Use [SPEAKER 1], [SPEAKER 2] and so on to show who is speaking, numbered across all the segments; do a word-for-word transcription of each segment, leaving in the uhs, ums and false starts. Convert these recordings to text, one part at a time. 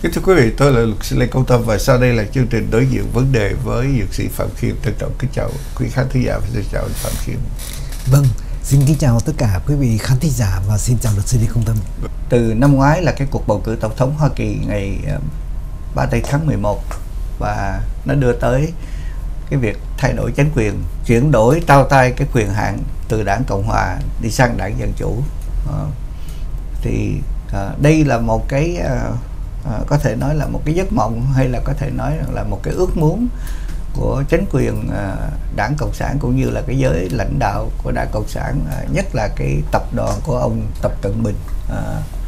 [SPEAKER 1] Kính thưa quý vị, tôi là luật sư Lê Công Tâm và sau đây là chương trình đối diện vấn đề với dược sĩ Phạm Khiêm. Trân trọng kính chào quý khán thính giả và xin chào anh Phạm Khiêm.
[SPEAKER 2] Vâng, xin kính chào tất cả quý vị khán thính giả và xin chào luật sư Lê Công Tâm.
[SPEAKER 3] Từ năm ngoái là cái cuộc bầu cử tổng thống Hoa Kỳ ngày ba mươi tháng mười một và nó đưa tới cái việc thay đổi chính quyền, chuyển đổi trao tay cái quyền hạn từ đảng Cộng Hòa đi sang đảng Dân Chủ. À, thì à, đây là một cái à, à, có thể nói là một cái giấc mộng hay là có thể nói là một cái ước muốn của chính quyền à, đảng Cộng sản cũng như là cái giới lãnh đạo của đảng Cộng sản, à, nhất là cái tập đoàn của ông Tập Cận Bình. À,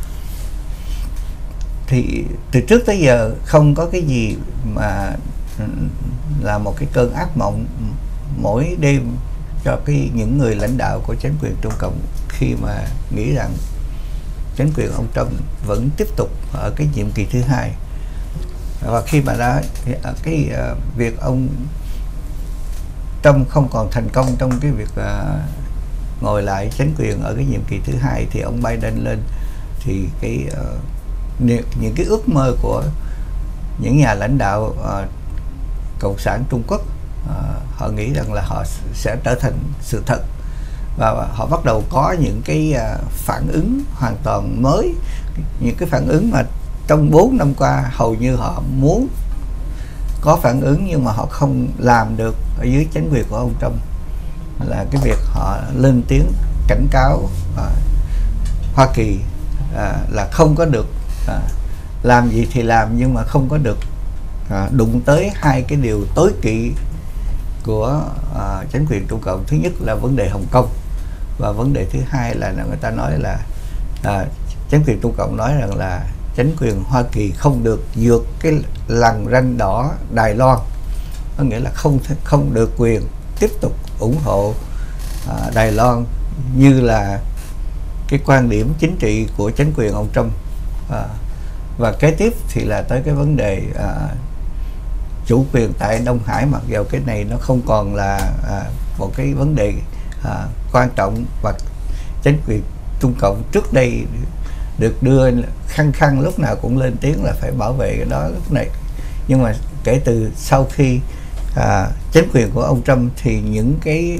[SPEAKER 3] thì từ trước tới giờ không có cái gì mà là một cái cơn ác mộng mỗi đêm cho cái những người lãnh đạo của chính quyền Trung Cộng khi mà nghĩ rằng chính quyền ông Trump vẫn tiếp tục ở cái nhiệm kỳ thứ hai. Và khi mà đã cái uh, việc ông Trump không còn thành công trong cái việc uh, ngồi lại chính quyền ở cái nhiệm kỳ thứ hai thì ông Biden lên, thì cái uh, những cái ước mơ của những nhà lãnh đạo uh, Cộng sản Trung Quốc, uh, họ nghĩ rằng là họ sẽ trở thành sự thật và họ bắt đầu có những cái uh, phản ứng hoàn toàn mới, những cái phản ứng mà trong bốn năm qua hầu như họ muốn có phản ứng nhưng mà họ không làm được ở dưới chính quyền của ông Trump, là cái việc họ lên tiếng cảnh cáo uh, Hoa Kỳ uh, là không có được À, làm gì thì làm nhưng mà không có được à, đụng tới hai cái điều tối kỵ của à, chính quyền Trung Cộng. Thứ nhất là vấn đề Hồng Kông và vấn đề thứ hai là người ta nói là à, chính quyền Trung Cộng nói rằng là chính quyền Hoa Kỳ không được vượt cái lằn ranh đỏ Đài Loan, có nghĩa là không không được quyền tiếp tục ủng hộ à, Đài Loan như là cái quan điểm chính trị của chính quyền ông Trump. À, và kế tiếp thì là tới cái vấn đề à, chủ quyền tại Đông Hải, mặc dù cái này nó không còn là à, một cái vấn đề à, quan trọng và chính quyền Trung Cộng trước đây được đưa khăng khăng lúc nào cũng lên tiếng là phải bảo vệ cái đó lúc này, nhưng mà kể từ sau khi à, chính quyền của ông Trump thì những cái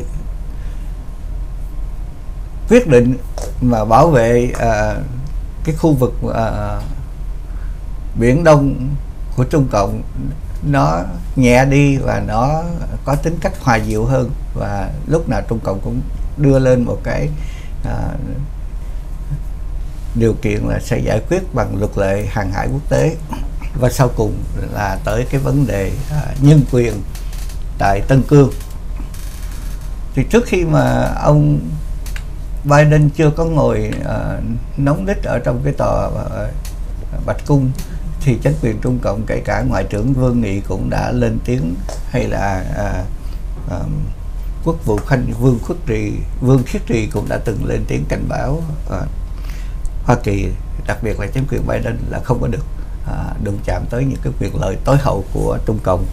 [SPEAKER 3] quyết định mà bảo vệ à, cái khu vực uh, Biển Đông của Trung Cộng nó nhẹ đi và nó có tính cách hòa dịu hơn, và lúc nào Trung Cộng cũng đưa lên một cái uh, điều kiện là sẽ giải quyết bằng luật lệ hàng hải quốc tế. Và sau cùng là tới cái vấn đề uh, nhân quyền tại Tân Cương. Thì trước khi mà ông Biden chưa có ngồi uh, nóng nít ở trong cái tòa uh, Bạch Cung thì chính quyền Trung Cộng, kể cả Ngoại trưởng Vương Nghị cũng đã lên tiếng, hay là uh, uh, Quốc vụ Khanh Vương Khiết Trì Vương Khiết Trì cũng đã từng lên tiếng cảnh báo uh, Hoa Kỳ, đặc biệt là chính quyền Biden, là không có được uh, đụng chạm tới những cái quyền lợi tối hậu của Trung Cộng.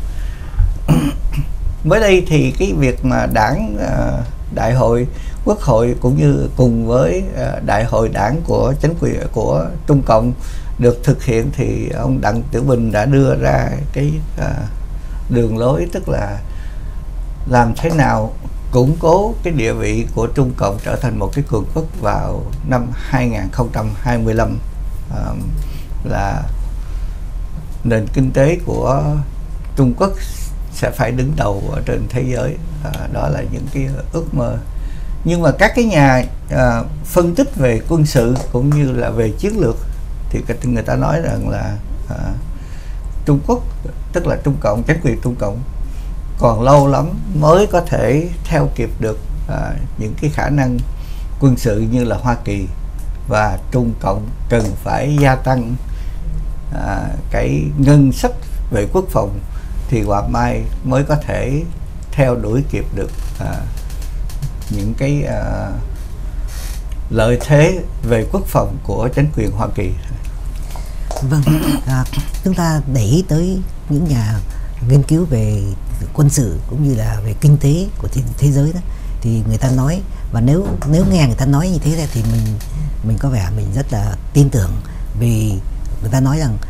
[SPEAKER 3] Mới đây thì cái việc mà đảng uh, đại hội Quốc hội cũng như cùng với uh, đại hội đảng của chính quyền của Trung Cộng được thực hiện, thì ông Đặng Tiểu Bình đã đưa ra cái uh, đường lối, tức là làm thế nào củng cố cái địa vị của Trung Cộng trở thành một cái cường quốc vào năm hai nghìn không trăm hai mươi lăm, uh, là nền kinh tế của Trung Quốc sẽ phải đứng đầu ở trên thế giới. À, đó là những cái ước mơ. Nhưng mà các cái nhà à, phân tích về quân sự cũng như là về chiến lược thì người ta nói rằng là à, Trung Quốc, tức là Trung Cộng, chính quyền Trung Cộng còn lâu lắm mới có thể theo kịp được à, những cái khả năng quân sự như là Hoa Kỳ, và Trung Cộng cần phải gia tăng à, cái ngân sách về quốc phòng thì quả mai mới có thể theo đuổi kịp được à, những cái à, lợi thế về quốc phòng của chính quyền Hoa Kỳ.
[SPEAKER 2] Vâng, à, chúng ta để ý tới những nhà nghiên cứu về quân sự cũng như là về kinh tế của thế, thế giới đó, thì người ta nói, và nếu nếu nghe người ta nói như thế này thì mình mình có vẻ mình rất là tin tưởng, vì người ta nói rằng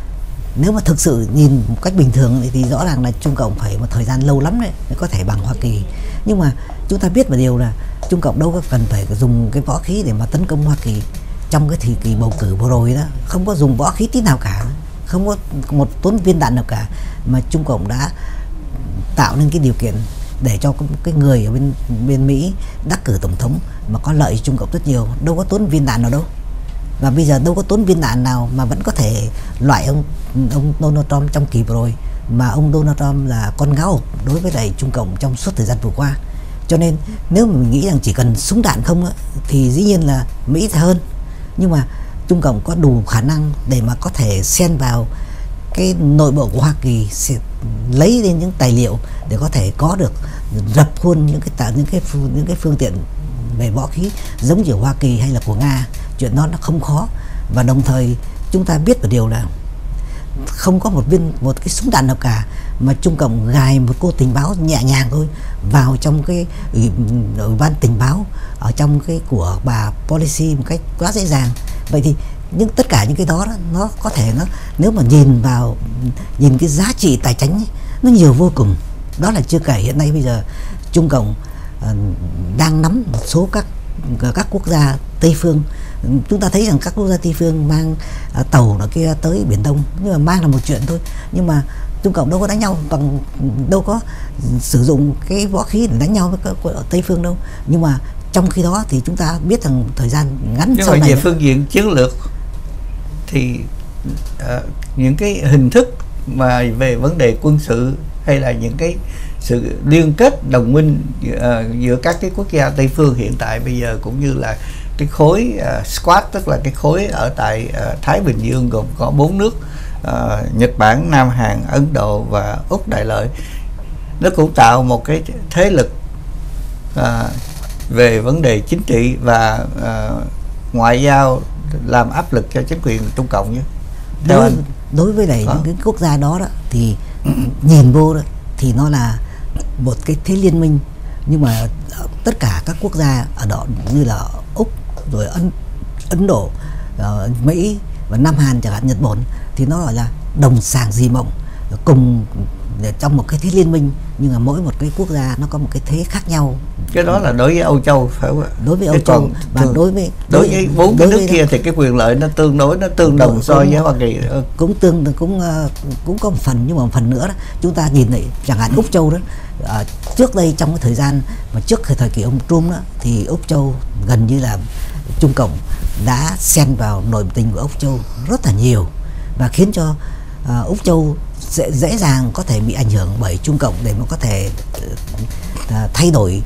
[SPEAKER 2] nếu mà thực sự nhìn một cách bình thường thì rõ ràng là Trung Cộng phải một thời gian lâu lắm đấy mới có thể bằng Hoa Kỳ. Nhưng mà chúng ta biết một điều là Trung Cộng đâu có cần phải dùng cái võ khí để mà tấn công Hoa Kỳ. Trong cái thời kỳ bầu cử vừa rồi đó, không có dùng võ khí tí nào cả, không có một tốn viên đạn nào cả, mà Trung Cộng đã tạo nên cái điều kiện để cho cái người ở bên bên Mỹ đắc cử tổng thống mà có lợi cho Trung Cộng rất nhiều, đâu có tốn viên đạn nào đâu. Và bây giờ đâu có tốn viên đạn nào mà vẫn có thể loại ông ông Donald Trump trong kỳ vừa rồi, mà ông Donald Trump là con gáo đối với lại Trung Cộng trong suốt thời gian vừa qua. Cho nên nếu mà mình nghĩ rằng chỉ cần súng đạn không á, thì dĩ nhiên là Mỹ sẽ hơn. Nhưng mà Trung Cộng có đủ khả năng để mà có thể xen vào cái nội bộ của Hoa Kỳ, lấy lên những tài liệu để có thể có được dập khuôn những cái những cái những cái phương tiện về võ khí giống như Hoa Kỳ hay là của Nga. Chuyện đó nó không khó. Và đồng thời chúng ta biết một điều là không có một viên một cái súng đạn nào cả, mà Trung Cộng gài một cô tình báo nhẹ nhàng thôi vào trong cái ủy, ủy ban tình báo ở trong cái của bà Policy một cách quá dễ dàng. Vậy thì nhưng tất cả những cái đó, đó nó có thể nó nếu mà nhìn vào nhìn cái giá trị tài chính ấy, nó nhiều vô cùng. Đó là chưa kể hiện nay bây giờ Trung Cộng uh, đang nắm một số các các quốc gia Tây phương. Chúng ta thấy rằng các quốc gia Tây phương mang uh, tàu nó kia tới Biển Đông, nhưng mà mang là một chuyện thôi. Nhưng mà Trung Cộng đâu có đánh nhau bằng, đâu có sử dụng cái võ khí để đánh nhau với các ở Tây phương đâu. Nhưng mà trong khi đó thì chúng ta biết rằng thời gian ngắn
[SPEAKER 3] nhưng
[SPEAKER 2] sau
[SPEAKER 3] mà
[SPEAKER 2] này
[SPEAKER 3] về phương diện chiến lược thì uh, những cái hình thức mà về vấn đề quân sự hay là những cái sự liên kết đồng minh uh, giữa các cái quốc gia Tây phương hiện tại bây giờ, cũng như là cái khối uh, Squad, tức là cái khối ở tại uh, Thái Bình Dương gồm có bốn nước uh, Nhật Bản, Nam Hàn, Ấn Độ và Úc Đại Lợi, nó cũng tạo một cái thế lực uh, về vấn đề chính trị và uh, ngoại giao, làm áp lực cho chính quyền Trung Cộng nhé.
[SPEAKER 2] Đối, đối với lại những cái quốc gia đó, đó thì nhìn vô đó, thì nó là một cái thế liên minh, nhưng mà tất cả các quốc gia ở đó như là Úc rồi Ấn, Ấn Độ, uh, Mỹ và Nam Hàn chẳng hạn, Nhật Bản, thì nó gọi là đồng sàng dì mộng cùng trong một cái thế liên minh, nhưng mà mỗi một cái quốc gia nó có một cái thế khác nhau.
[SPEAKER 3] Cái đó là đối với Âu Châu phải không ạ?
[SPEAKER 2] Đối với Âu Châu và đối với
[SPEAKER 3] đối với bốn cái nước kia thì cái quyền lợi nó tương đối nó tương đồng cũng, so với Hoa Kỳ.
[SPEAKER 2] Cũng tương cũng cũng có một phần, nhưng mà một phần nữa đó, chúng ta nhìn thấy chẳng hạn Úc Châu đó, à, trước đây trong cái thời gian mà trước thời, thời kỳ ông Trump đó, thì Úc Châu gần như là Trung Cộng đã xen vào nội tình của Úc Châu rất là nhiều, và khiến cho à, Úc Châu dễ, dễ dàng có thể bị ảnh hưởng bởi Trung Cộng để mà có thể uh, thay đổi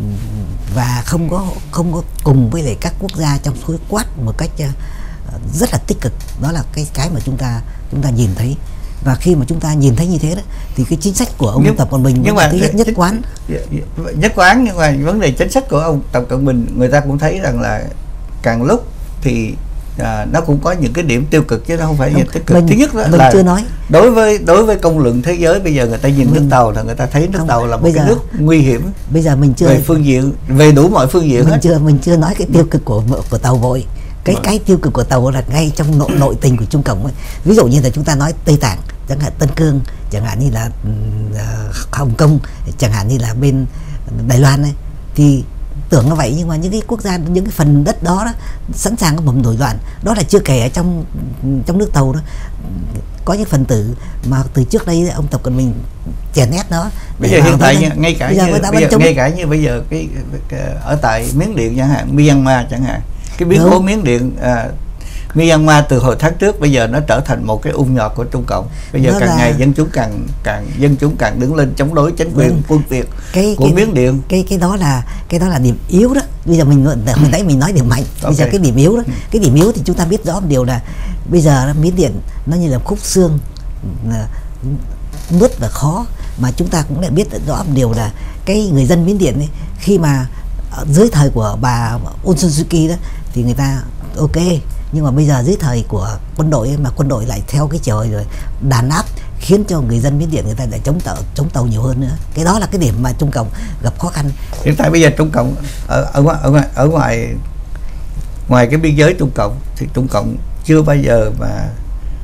[SPEAKER 2] và không có không có cùng với lại các quốc gia trong khối Quad một cách uh, rất là tích cực. Đó là cái cái mà chúng ta chúng ta nhìn thấy. Và khi mà chúng ta nhìn thấy như thế đó, thì cái chính sách của ông nhưng, Tập Cận Bình
[SPEAKER 3] nhưng mà
[SPEAKER 2] thứ nhất, nhất quán
[SPEAKER 3] nhất quán nhưng mà vấn đề chính sách của ông Tập Cận Bình, người ta cũng thấy rằng là càng lúc thì À, nó cũng có những cái điểm tiêu cực chứ nó không phải không, tích cực.
[SPEAKER 2] Mình,
[SPEAKER 3] thứ nhất là,
[SPEAKER 2] mình
[SPEAKER 3] là
[SPEAKER 2] chưa nói
[SPEAKER 3] đối với đối với công luận thế giới bây giờ người ta nhìn mình, nước Tàu là người ta thấy nước không, Tàu là một cái giờ, nước nguy hiểm.
[SPEAKER 2] Bây giờ mình chưa
[SPEAKER 3] về phương diện về đủ mọi phương diện
[SPEAKER 2] mình
[SPEAKER 3] hết.
[SPEAKER 2] chưa mình chưa nói cái tiêu cực của của Tàu vội. Cái cái tiêu cực của Tàu là ngay trong nội nội tình của Trung Cộng ấy. Ví dụ như là chúng ta nói Tây Tạng, chẳng hạn Tân Cương, chẳng hạn như là uh, Hồng Kông, chẳng hạn như là bên Đài Loan ấy, thì tưởng là vậy, nhưng mà những cái quốc gia, những cái phần đất đó, đó sẵn sàng có bùng nổi loạn. Đó là chưa kể ở trong trong nước Tàu đó có những phần tử mà từ trước đây ông Tập Cận Bình chèn ép nó.
[SPEAKER 3] Bây giờ hiện tại ngay cả như, bây giờ, ngay cả như bây giờ cái, cái ở tại Miến Điện chẳng hạn, Myanmar chẳng hạn, cái biến cố Miến Điện à, Myanmar từ hồi tháng trước bây giờ nó trở thành một cái ung nhọt của Trung Cộng. Bây giờ nó càng là... ngày dân chúng càng càng dân chúng càng đứng lên chống đối chính quyền vâng. quân Việt cái, của
[SPEAKER 2] cái,
[SPEAKER 3] Miến Điện.
[SPEAKER 2] Cái cái đó là cái đó là điểm yếu đó. Bây giờ mình hồi nãy mình nói điểm mạnh, bây okay. giờ cái điểm yếu đó, cái điểm yếu thì chúng ta biết rõ một điều là bây giờ Miến Điện nó như là khúc xương nuốt là khó, mà chúng ta cũng đã biết rõ một điều là cái người dân Miến Điện ấy, khi mà dưới thời của bà Aung San Suu Kyi đó thì người ta ok, nhưng mà bây giờ dưới thời của quân đội ấy, mà quân đội lại theo cái chiều rồi đàn áp, khiến cho người dân Miến Điện người ta lại chống tàu chống tàu nhiều hơn nữa. Cái đó là cái điểm mà Trung Cộng gặp khó khăn.
[SPEAKER 3] Hiện tại bây giờ Trung Cộng ở ở ngoài ở ngoài, ở ngoài ngoài cái biên giới Trung Cộng thì Trung Cộng chưa bao giờ mà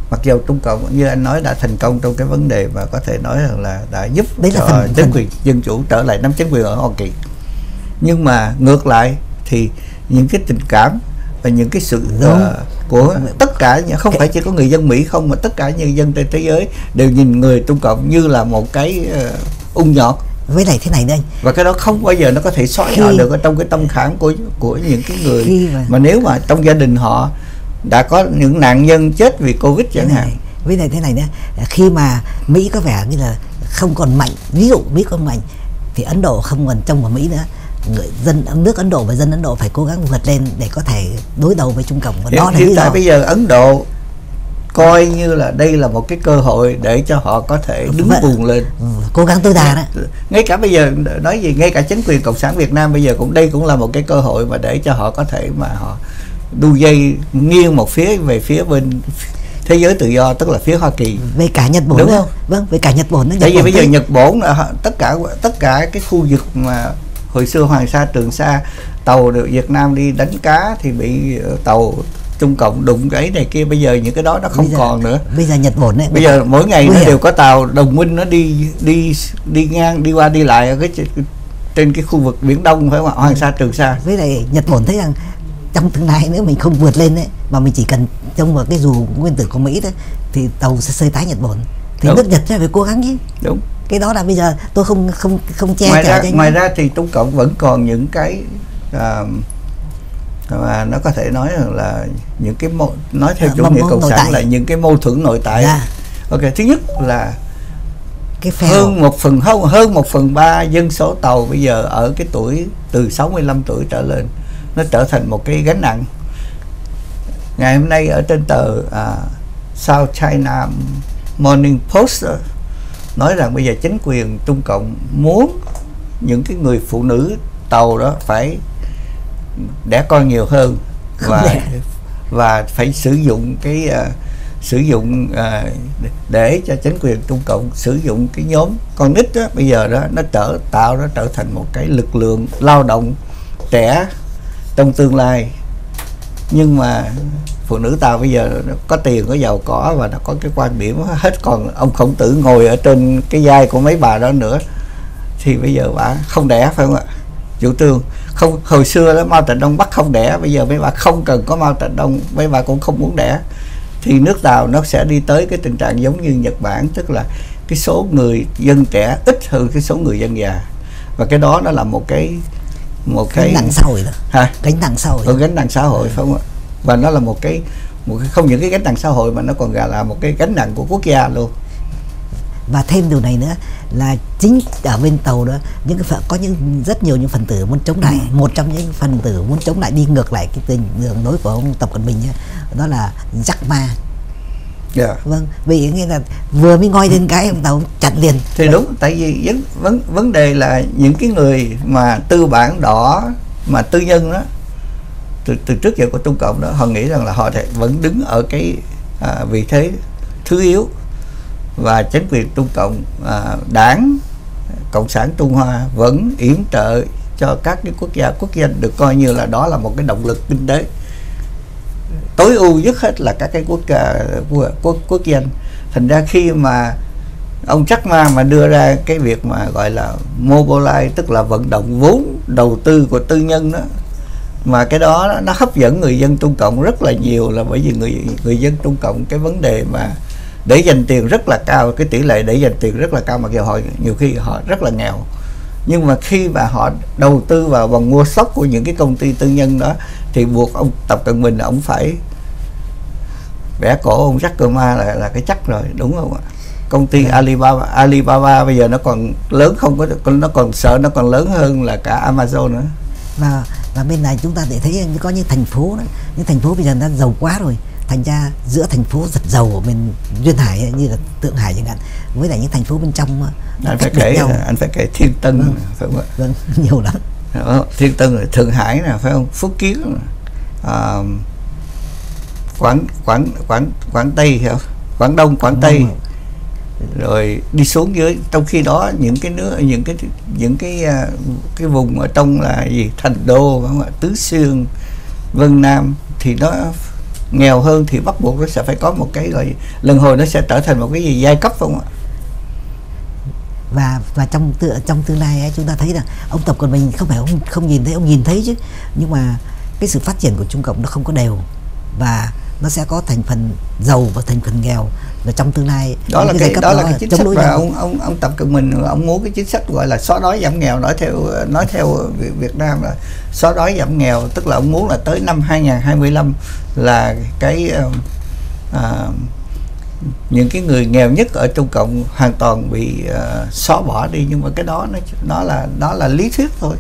[SPEAKER 3] mặc dù Trung Cộng như anh nói đã thành công trong cái vấn đề mà có thể nói rằng là đã giúp
[SPEAKER 2] Đấy là
[SPEAKER 3] cho
[SPEAKER 2] phần-
[SPEAKER 3] chính
[SPEAKER 2] phần-
[SPEAKER 3] quyền dân chủ trở lại nắm chính quyền ở Hoa Kỳ, nhưng mà ngược lại thì những cái tình cảm và những cái sự
[SPEAKER 2] Đúng.
[SPEAKER 3] uh, của tất cả những- không phải chỉ có người dân Mỹ không, mà tất cả nhân dân trên thế giới đều nhìn người Trung Cộng như là một cái uh, ung nhọt,
[SPEAKER 2] Với lại thế này đây,
[SPEAKER 3] và cái đó không bao giờ nó có thể xóa
[SPEAKER 2] Khi-
[SPEAKER 3] nhòa được ở trong cái tâm khảm của của những cái người
[SPEAKER 2] Khi mà-
[SPEAKER 3] mà nếu mà trong gia đình họ đã có những nạn nhân chết vì Covid
[SPEAKER 2] thế
[SPEAKER 3] chẳng hạn.
[SPEAKER 2] này, với lại thế này nữa, khi mà Mỹ có vẻ như là không còn mạnh, ví dụ Mỹ còn mạnh thì Ấn Độ không còn trông vào Mỹ nữa, người dân nước Ấn Độ và dân Ấn Độ phải cố gắng vượt lên để có thể đối đầu với Trung Cộng, và đó là
[SPEAKER 3] Hiện
[SPEAKER 2] lý
[SPEAKER 3] tại
[SPEAKER 2] do
[SPEAKER 3] bây giờ Ấn Độ coi như là đây là một cái cơ hội để cho họ có thể đứng
[SPEAKER 2] Vâng.
[SPEAKER 3] vùng lên.
[SPEAKER 2] ừ, cố gắng tối đa đó.
[SPEAKER 3] Ngay cả bây giờ nói gì, ngay cả chính quyền cộng sản Việt Nam bây giờ cũng đây cũng là một cái cơ hội mà để cho họ có thể mà họ đu dây nghiêng một phía về phía bên thế giới tự do, tức là phía Hoa Kỳ.
[SPEAKER 2] Về cả Nhật Bản
[SPEAKER 3] Đúng
[SPEAKER 2] nữa.
[SPEAKER 3] không?
[SPEAKER 2] Vâng, về cả Nhật Bản nữa.
[SPEAKER 3] Tại vì
[SPEAKER 2] Bản
[SPEAKER 3] bây giờ
[SPEAKER 2] thấy-
[SPEAKER 3] Nhật Bản là họ- tất cả tất cả cái khu vực mà hồi xưa Hoàng Sa Trường Sa tàu được Việt Nam đi đánh cá thì bị ờ, tàu Trung Cộng đụng cái này kia, bây giờ những cái đó nó không
[SPEAKER 2] bây giờ-
[SPEAKER 3] còn nữa.
[SPEAKER 2] Bây giờ Nhật Bản ấy,
[SPEAKER 3] Bây giờ mỗi ngày
[SPEAKER 2] Nguy
[SPEAKER 3] nó
[SPEAKER 2] hiểm.
[SPEAKER 3] đều có tàu đồng minh nó đi đi đi ngang đi qua đi lại ở cái trên- trên cái khu vực Biển Đông, phải không ạ? Hoàng Sa Trường Sa.
[SPEAKER 2] với lại Nhật Bản thấy rằng trong tương lai nếu mình không vượt lên đấy mà mình chỉ cần trông vào cái dù nguyên tử của Mỹ đấy thì tàu sẽ sơi tái Nhật Bản, thì
[SPEAKER 3] Đúng.
[SPEAKER 2] nước Nhật sẽ phải cố gắng chứ.
[SPEAKER 3] Đúng.
[SPEAKER 2] Cái đó là bây giờ tôi không không không che
[SPEAKER 3] Ngoài
[SPEAKER 2] chở
[SPEAKER 3] ra
[SPEAKER 2] cho
[SPEAKER 3] ngoài ra thì Trung Cộng vẫn còn những cái à, mà nó có thể nói rằng là những cái mâu, nói theo
[SPEAKER 2] À,
[SPEAKER 3] chủ
[SPEAKER 2] mâu-
[SPEAKER 3] nghĩa
[SPEAKER 2] mâu-
[SPEAKER 3] cộng
[SPEAKER 2] nội
[SPEAKER 3] sản
[SPEAKER 2] tại.
[SPEAKER 3] là những cái mâu thuẫn nội tại.
[SPEAKER 2] Dạ.
[SPEAKER 3] Ok, thứ nhất là
[SPEAKER 2] cái phe
[SPEAKER 3] hơn một phần hơn hơn một phần ba dân số tàu bây giờ ở cái tuổi từ sáu mươi lăm tuổi trở lên, nó trở thành một cái gánh nặng. Ngày hôm nay ở trên tờ à, South China Morning Post đó, nói rằng bây giờ chính quyền Trung Cộng muốn những cái người phụ nữ tàu đó phải đẻ con nhiều hơn,
[SPEAKER 2] Không
[SPEAKER 3] và
[SPEAKER 2] đẻ.
[SPEAKER 3] và phải sử dụng cái à, sử dụng à, để cho chính quyền Trung Cộng sử dụng cái nhóm con nít đó, bây giờ đó nó trở tạo nó trở thành một cái lực lượng lao động trẻ trong tương lai. Nhưng mà phụ nữ Tàu bây giờ có tiền, có giàu có và nó có cái quan điểm hết, còn ông Khổng Tử ngồi ở trên cái vai của mấy bà đó nữa thì bây giờ bà không đẻ, phải không ạ? Chủ trương không, hồi xưa đó Mao Trạch Đông bắt không đẻ, bây giờ mấy bà không cần có Mao Trạch Đông, mấy bà cũng không muốn đẻ, thì nước Tàu nó sẽ đi tới cái tình trạng giống như Nhật Bản, tức là cái số người dân trẻ ít hơn cái số người dân già, và cái đó nó là một cái một
[SPEAKER 2] gánh
[SPEAKER 3] cái
[SPEAKER 2] nặng xã hội đó,
[SPEAKER 3] hả?
[SPEAKER 2] gánh nặng xã hội.
[SPEAKER 3] Ở gánh nặng xã hội, phải không ạ? Và nó là một cái một cái, không những cái gánh nặng xã hội mà nó còn là một cái gánh nặng của quốc gia luôn.
[SPEAKER 2] Và thêm điều này nữa là chính ở bên tàu đó, những cái phần, có những rất nhiều những phần tử muốn chống lại.
[SPEAKER 3] Ừ.
[SPEAKER 2] Một trong những phần tử muốn chống lại đi ngược lại cái tình đường lối của ông Tập Cận Bình ấy, đó là Jack Ma.
[SPEAKER 3] Yeah.
[SPEAKER 2] Vâng, vì nghĩa là vừa mới ngoi lên cái ông tàu chặn liền.
[SPEAKER 3] Thì đúng, tại vì vấn vấn vấn đề là những cái người mà tư bản đỏ mà tư nhân đó từ từ trước giờ của Trung Cộng đó, họ nghĩ rằng là họ thể vẫn đứng ở cái à, vị thế thứ yếu, và chính quyền Trung Cộng, à, đảng Cộng sản Trung Hoa vẫn yểm trợ cho các cái quốc gia quốc doanh, được coi như là đó là một cái động lực kinh tế tối ưu nhất hết là các cái quốc gia quốc quốc, quốc doanh. Thành ra khi mà ông Jack Ma mà đưa ra cái việc mà gọi là mobilize, tức là vận động vốn đầu tư của tư nhân đó, mà cái đó nó hấp dẫn người dân Trung Cộng rất là nhiều, là bởi vì người người dân Trung Cộng cái vấn đề mà để dành tiền rất là cao, cái tỷ lệ để dành tiền rất là cao, mặc dù họ nhiều khi họ rất là nghèo, nhưng mà khi mà họ đầu tư vào bằng mua stock của những cái công ty tư nhân đó thì buộc ông Tập Cận Bình ông phải bẻ cổ ông Jack Ma là là cái chắc rồi, đúng không ạ? Công ty
[SPEAKER 2] Yeah.
[SPEAKER 3] Alibaba Alibaba bây giờ nó còn lớn, không có, nó còn sợ nó còn lớn hơn là cả Amazon nữa.
[SPEAKER 2] Và và bên này chúng ta để thấy có những thành phố đó, những thành phố bây giờ nó giàu quá rồi, thành ra giữa thành phố rất giàu ở bên duyên hải ấy, như là Thượng Hải chẳng hạn, với lại những thành phố bên trong nó
[SPEAKER 3] Anh phải
[SPEAKER 2] cách biệt
[SPEAKER 3] kể
[SPEAKER 2] nhau.
[SPEAKER 3] anh phải kể Thiên Tân,
[SPEAKER 2] Vâng.
[SPEAKER 3] phải không ạ?
[SPEAKER 2] Vâng, nhiều lắm.
[SPEAKER 3] Đó, Thiên Tân rồi Thượng Hải nè, phải không? Phúc Kiến, à, Quảng Quảng Quảng Quảng Tây, hiểu không? Quảng Đông, Quảng Tây, rồi đi xuống dưới. Trong khi đó những cái nước, những cái những cái cái vùng ở trong là gì, Thành Đô, phải không ạ? Tứ Xuyên, Vân Nam thì nó nghèo hơn thì bắt buộc nó sẽ phải có một cái gọi lần hồi nó sẽ trở thành một cái gì giai cấp, không ạ?
[SPEAKER 2] Và và trong tự, trong tương lai ấy, chúng ta thấy rằng ông Tập Cận Bình không phải ông không nhìn thấy, ông nhìn thấy chứ, nhưng mà cái sự phát triển của Trung Cộng nó không có đều, và nó sẽ có thành phần giàu và thành phần nghèo, và trong tương lai
[SPEAKER 3] đó là cái, cái đó là cái chính sách mà
[SPEAKER 2] nhau.
[SPEAKER 3] ông ông ông Tập Cận Bình ông muốn cái chính sách gọi là xóa đói giảm nghèo, nói theo nói theo Việt Nam là xóa đói giảm nghèo, tức là ông muốn là tới năm hai nghìn không trăm hai mươi lăm là cái à, những cái người nghèo nhất ở Trung Cộng hoàn toàn bị uh, xóa bỏ đi, nhưng mà cái đó nó nó là đó là lý thuyết thôi.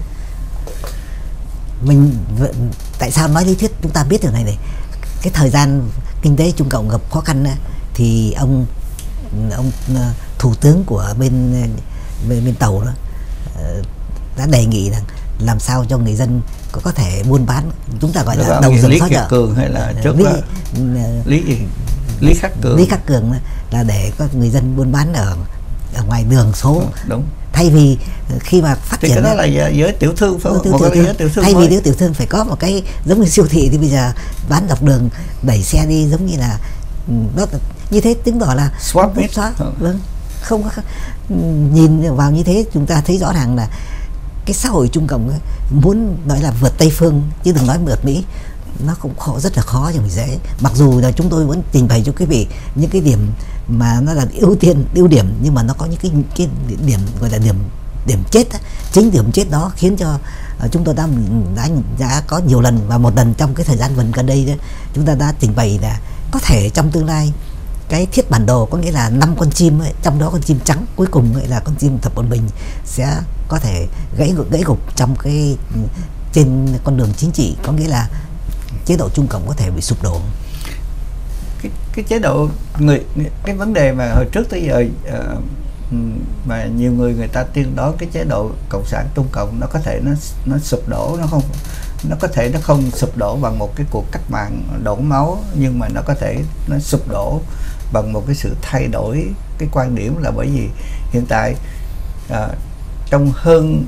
[SPEAKER 2] Mình tại sao nói lý thuyết? Chúng ta biết điều này này, cái thời gian kinh tế Trung Cộng gặp khó khăn thì ông ông thủ tướng của bên bên, bên tàu đó đã đề nghị rằng làm sao cho người dân có, có thể buôn bán, chúng ta gọi là, là đầu dòng
[SPEAKER 3] Lý
[SPEAKER 2] xóa
[SPEAKER 3] Khắc
[SPEAKER 2] chợ.
[SPEAKER 3] Cường hay là trước
[SPEAKER 2] Lý,
[SPEAKER 3] đó Lý gì Lý Khắc Cường
[SPEAKER 2] Lý Khắc Cường là để có người dân buôn bán ở ở ngoài đường số.
[SPEAKER 3] Đúng.
[SPEAKER 2] Thay vì khi mà phát
[SPEAKER 3] thì
[SPEAKER 2] triển
[SPEAKER 3] cái đó là giới tiểu thương phải không?
[SPEAKER 2] Tiểu,
[SPEAKER 3] một
[SPEAKER 2] tiểu,
[SPEAKER 3] cái giới tiểu thương
[SPEAKER 2] thay
[SPEAKER 3] thôi.
[SPEAKER 2] vì giới tiểu thương phải có một cái giống như siêu thị, thì bây giờ bán dọc đường đẩy xe đi giống như là đó, như thế chứng tỏ là
[SPEAKER 3] swap meet.
[SPEAKER 2] Xóa, vâng, không có nhìn vào như thế chúng ta thấy rõ ràng là cái xã hội Trung Cộng ấy, muốn nói là vượt Tây phương chứ đừng nói vượt Mỹ, nó cũng khó, rất là khó chứ không dễ. Mặc dù là chúng tôi vẫn trình bày cho quý vị những cái điểm mà nó là ưu tiên ưu điểm, nhưng mà nó có những cái cái điểm gọi là điểm điểm chết á. Chính điểm chết đó khiến cho uh, chúng tôi đã, đã đã có nhiều lần, và một lần trong cái thời gian gần gần đây đó, chúng ta đã trình bày là có thể trong tương lai cái thiết bản đồ, có nghĩa là năm con chim ấy, trong đó con chim trắng cuối cùng ấy là con chim Tập Cận Bình sẽ có thể gãy gãy gục trong cái trên con đường chính trị, có nghĩa là chế độ Trung Cộng có thể bị sụp đổ.
[SPEAKER 3] Cái, cái chế độ người cái vấn đề mà hồi trước tới giờ uh, mà nhiều người người ta tiên đoán cái chế độ cộng sản Trung Cộng nó có thể nó nó sụp đổ, nó không nó có thể nó không sụp đổ bằng một cái cuộc cách mạng đổ máu, nhưng mà nó có thể nó sụp đổ bằng một cái sự thay đổi cái quan điểm, là bởi vì hiện tại uh, trong hơn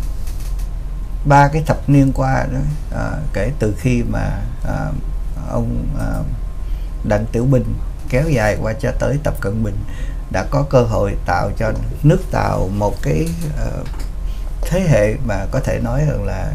[SPEAKER 3] ba cái thập niên qua đó, uh, kể từ khi mà uh, ông uh, Đặng Tiểu Bình kéo dài qua cho tới Tập Cận Bình đã có cơ hội tạo cho nước Tàu một cái uh, thế hệ mà có thể nói rằng là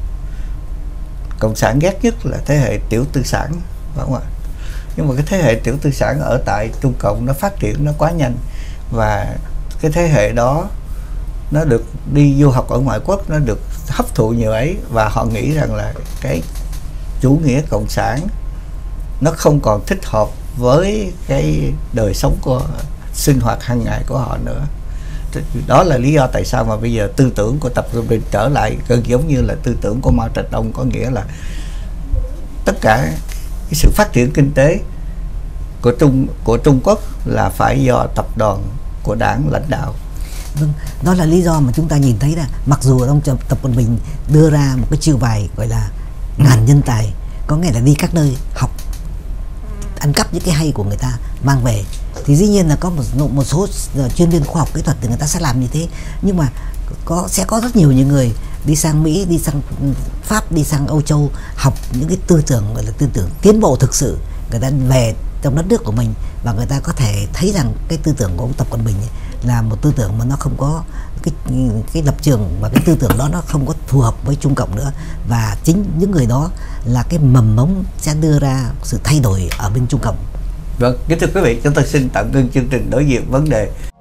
[SPEAKER 3] cộng sản ghét nhất là thế hệ tiểu tư sản, phải không ạ? Nhưng mà cái thế hệ tiểu tư sản ở tại Trung Cộng nó phát triển nó quá nhanh, và cái thế hệ đó nó được đi du học ở ngoại quốc, nó được hấp thụ nhiều ấy, và họ nghĩ rằng là cái chủ nghĩa cộng sản nó không còn thích hợp với cái đời sống của sinh hoạt hàng ngày của họ nữa. Đó là lý do tại sao mà bây giờ tư tưởng của Tập Cận Bình trở lại gần giống như là tư tưởng của Mao Trạch Đông, có nghĩa là tất cả cái sự phát triển kinh tế của Trung của Trung Quốc là phải do tập đoàn của đảng lãnh đạo.
[SPEAKER 2] Vâng, đó là lý do mà chúng ta nhìn thấy là mặc dù ông Tập Cận Bình đưa ra một cái chiêu bài gọi là ngàn nhân tài, có nghĩa là đi các nơi học, ăn cắp những cái hay của người ta mang về, thì dĩ nhiên là có một một số chuyên viên khoa học kỹ thuật thì người ta sẽ làm như thế, nhưng mà có sẽ có rất nhiều những người đi sang Mỹ, đi sang Pháp, đi sang Âu Châu học những cái tư tưởng gọi là tư tưởng tiến bộ thực sự, người ta về trong đất nước của mình, và người ta có thể thấy rằng cái tư tưởng của ông Tập Cận Bình ấy là một tư tưởng mà nó không có cái cái lập trường, và cái tư tưởng đó nó không có phù hợp với Trung Cộng nữa, và chính những người đó là cái mầm mống sẽ đưa ra sự thay đổi ở bên Trung Cộng.
[SPEAKER 3] Vâng, kính thưa quý vị, chúng tôi xin tạm ngưng chương trình đối diện vấn đề.